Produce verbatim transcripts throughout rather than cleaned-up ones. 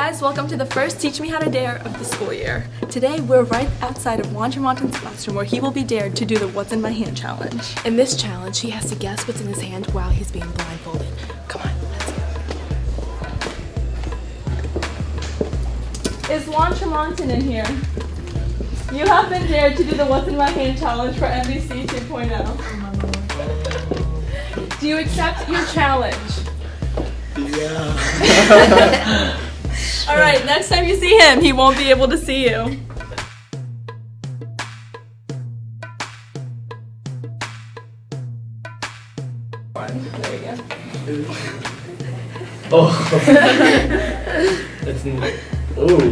guys, welcome to the first Teach Me How to Dare of the school year. Today we're right outside of Juan Tramontin's classroom where he will be dared to do the What's in My Hand challenge. In this challenge, he has to guess what's in his hand while he's being blindfolded. Come on, let's go. Is Juan Tramontin in here? You have been dared to do the What's in My Hand challenge for N B C two point oh. Do you accept your challenge? Yeah. Alright, next time you see him, he won't be able to see you. There you go. Oh. It's ooh.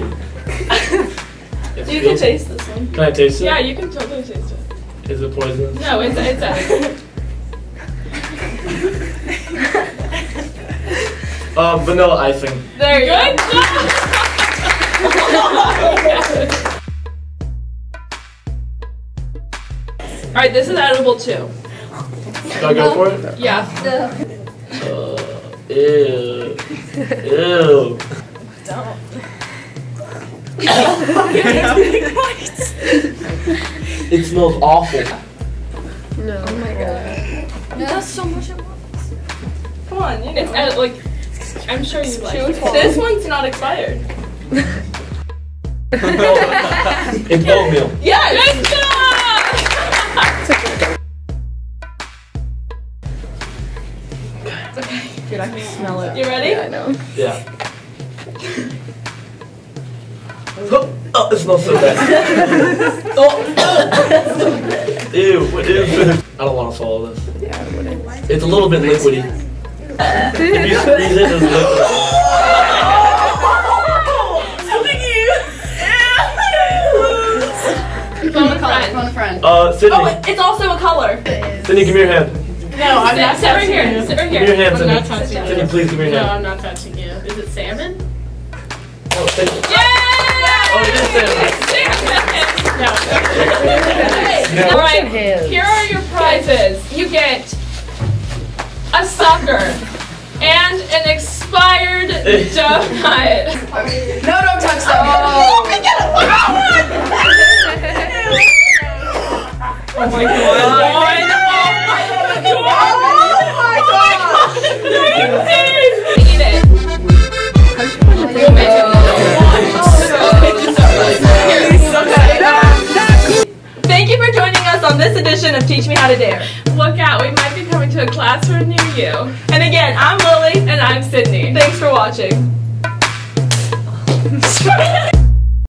It You can taste this one. Can I taste it? Yeah, you can totally taste it. Is it poisonous? No, it's it's edible. Uh, vanilla icing. There you go. Good job! Alright, this is edible too. Should I go for it? Yeah. Uh, ew. Ew. Don't. It smells awful. No. Oh my god. That's so much at once. Come on, you know. It's edi- like, I'm sure you like it. This one's not expired. It's oatmeal. Yes! Good job! Okay. Dude, I can smell it. You ready? Yeah, I know. Yeah. Oh, oh, it smells so bad. Oh. Ew, what is this? I don't want to swallow this. Yeah, I wouldn't. It's a little bit liquidy. If you squeeze it, it's liquid. Phone a friend. Phone a friend. Uh, Sydney. Oh, it's also a color. Sydney, give me your hand. No, I'm not. Sit right here. Sit right Give me your here. hand, I'm Sydney. not touching you. Sydney, please give me your No, hand. I'm not touching you. Is it salmon? Oh, thank you. Yay! Oh, it is salmon. No. All right, here are your prizes. You get a sucker and an expired donut. No, don't touch that. Oh, I get it. Oh my god. Eat it. We'll make it. Thank you for joining us on this edition of Teach Me How to Dare. Look out, we might be coming to a classroom near you. And again, I'm Lily. And I'm Sydney. Thanks for watching.